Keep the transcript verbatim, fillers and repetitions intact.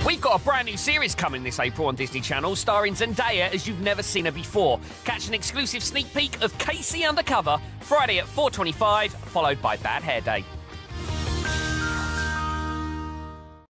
We've got a brand new series coming this April on Disney Channel, starring Zendaya as you've never seen her before. Catch an exclusive sneak peek of Casey Undercover Friday at four twenty-five, followed by Bad Hair Day.